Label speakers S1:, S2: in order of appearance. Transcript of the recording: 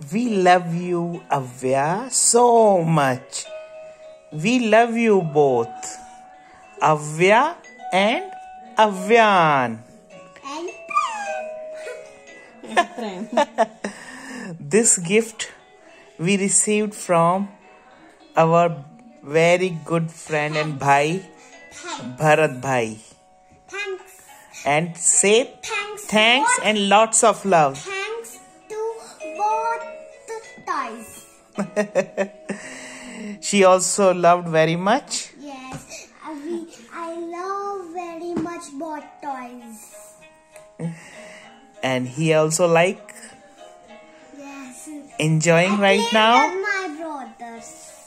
S1: We love you, Avya, so much. We love you both, Avya and Avyan. This gift we received from our very good friend and bhai, Bharat bhai.
S2: Thanks.
S1: And say
S2: Thanks
S1: and lots of love.
S2: Thanks to both toys.
S1: She also loved very much.
S2: Yes, I love very much both toys.
S1: And he also like
S2: Yes.
S1: enjoying
S2: I
S1: right
S2: play
S1: now.
S2: with my brothers.